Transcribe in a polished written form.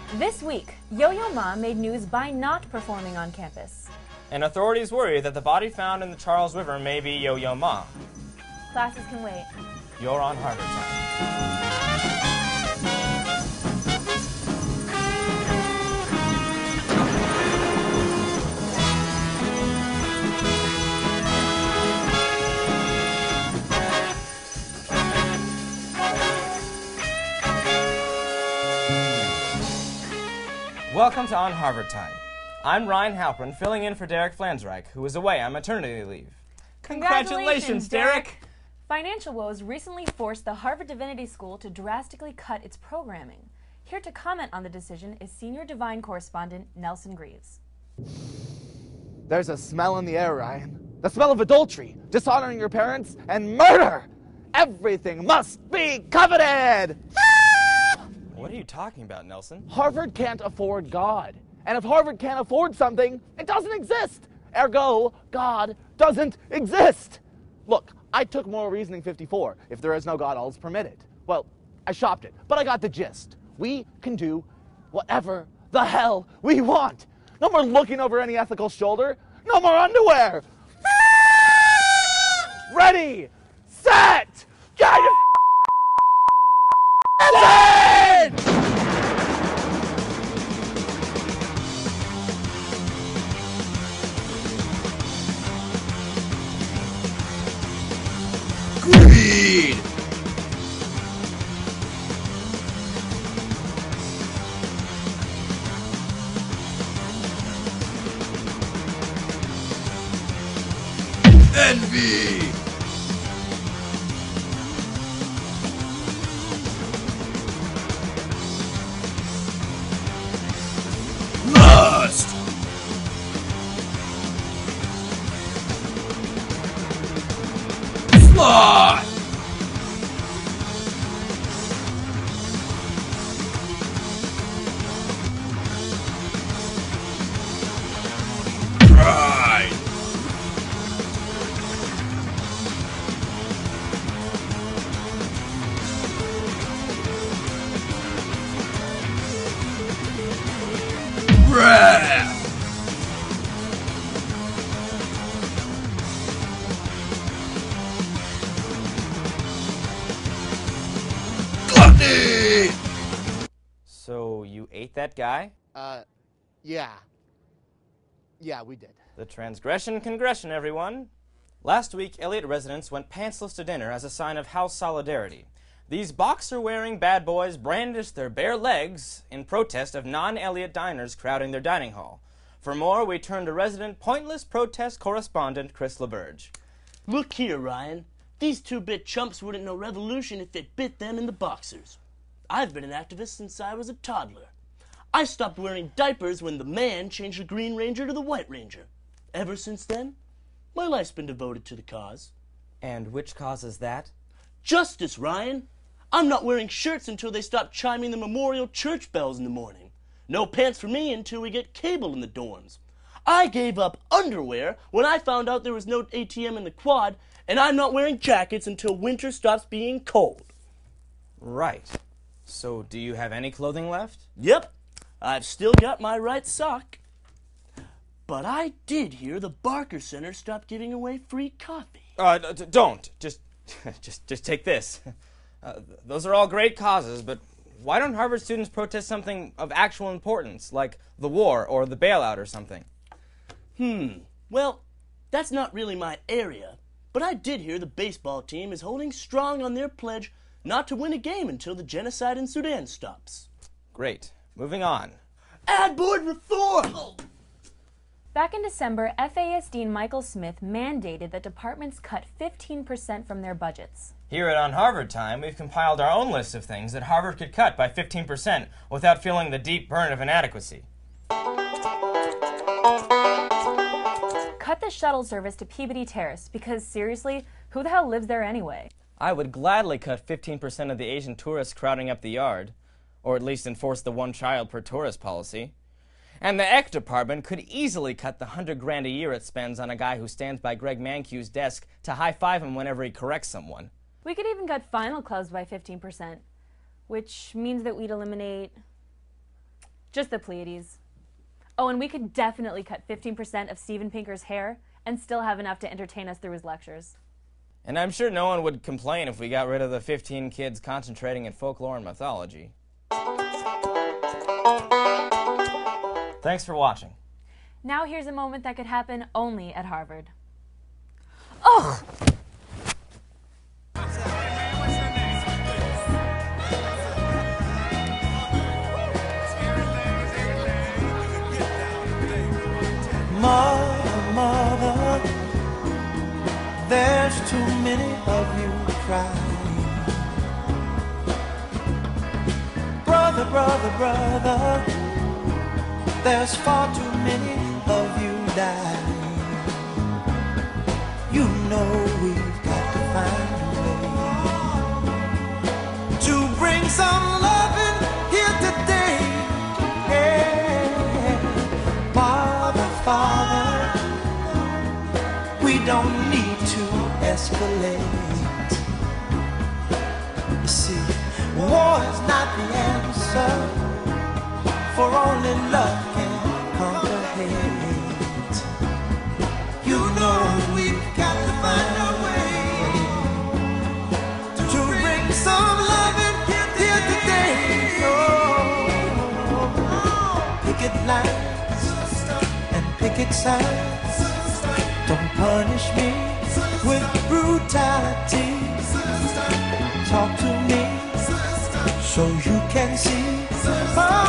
This week, Yo-Yo Ma made news by not performing on campus. And authorities worry that the body found in the Charles River may be Yo-Yo Ma. Classes can wait. You're on Harvard Time. Welcome to On Harvard Time. I'm Ryan Halpern, filling in for Derek Flansreich, who is away on maternity leave. Congratulations, Derek! Financial woes recently forced the Harvard Divinity School to drastically cut its programming. Here to comment on the decision is senior Divine correspondent Nelson Greaves. There's a smell in the air, Ryan. The smell of adultery, dishonoring your parents, and murder! Everything must be coveted! What are you talking about, Nelson? Harvard can't afford God. And if Harvard can't afford something, it doesn't exist. Ergo, God doesn't exist. Look, I took Moral Reasoning 54. If there is no God, all is permitted. Well, I shopped it, but I got the gist. We can do whatever the hell we want. No more looking over any ethical shoulder. No more underwear. Ready, set, get it! Greed! Envy! Lust! Sloth! Pride! Wrath! Gluttony! So, you ate that guy? Yeah. Yeah, we did. The transgression congression, everyone. Last week, Elliott residents went pantsless to dinner as a sign of house solidarity. These boxer-wearing bad boys brandished their bare legs in protest of non-Elliott diners crowding their dining hall. For more, we turn to resident pointless protest correspondent Chris LaBerge. Look here, Ryan. These two-bit chumps wouldn't know revolution if it bit them in the boxers. I've been an activist since I was a toddler. I stopped wearing diapers when the man changed the Green Ranger to the White Ranger. Ever since then, my life's been devoted to the cause. And which cause is that? Justice, Ryan. I'm not wearing shirts until they stop chiming the memorial church bells in the morning. No pants for me until we get cable in the dorms. I gave up underwear when I found out there was no ATM in the quad, and I'm not wearing jackets until winter stops being cold. Right. So, do you have any clothing left? Yep, I've still got my right sock. But I did hear the Barker Center stopped giving away free coffee. Don't. Just take this. Those are all great causes, but why don't Harvard students protest something of actual importance, like the war or the bailout or something? Well, that's not really my area, but I did hear the baseball team is holding strong on their pledge not to win a game until the genocide in Sudan stops. Great. Moving on. Ad board reform! Back in December, FAS Dean Michael Smith mandated that departments cut 15% from their budgets. Here at On Harvard Time, we've compiled our own list of things that Harvard could cut by 15% without feeling the deep burn of inadequacy. Cut the shuttle service to Peabody Terrace because, seriously, who the hell lives there anyway? I would gladly cut 15% of the Asian tourists crowding up the yard, or at least enforce the one child per tourist policy. And the Ec department could easily cut the $100,000 a year it spends on a guy who stands by Greg Mankiw's desk to high-five him whenever he corrects someone. We could even cut final clubs by 15%, which means that we'd eliminate Just the Pleiades. Oh, and we could definitely cut 15% of Steven Pinker's hair and still have enough to entertain us through his lectures. And I'm sure no one would complain if we got rid of the 15 kids concentrating in folklore and mythology. Thanks for watching. Now here's a moment that could happen only at Harvard. Oh! Mother, mother, there's too many of you crying. Brother, brother, brother, there's far too many of you dying. You know we've got to find a way to bring some loving here today. Yeah. Father, we don't need to escalate. You see, war is not the answer, for only love can conquer hate. You know we've got to find a way to bring some loving here today. Oh, picket lines and picket signs, don't punish me with brutality. Talk to me so you can see.